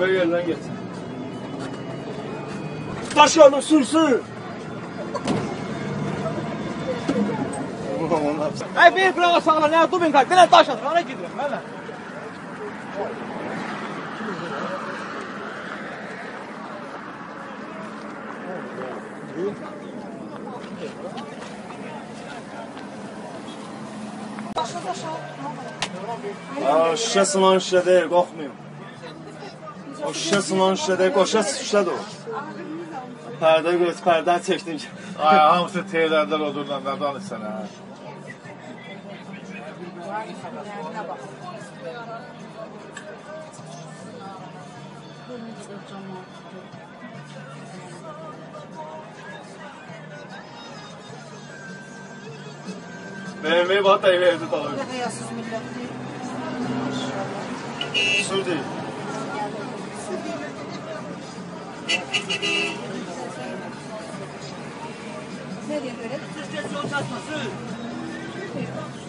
Köy yerinden geç. Taşanı sürsün. Ay bir kulağa sağla ne dubin kalk. Dile taş atır. Ana gidiyorum ben. Şişe sınan şişe değil, korkmayın. O şişe sınan şişe değil, o şişe de o. Pərdən çəkdim. Ay, hamısı teylərdən odurdan da danışsan ha. BMW bax da evdə dalır. Ne hayasız millet değil. Sür deyil. Nereye göre? Türkçe yol çatması.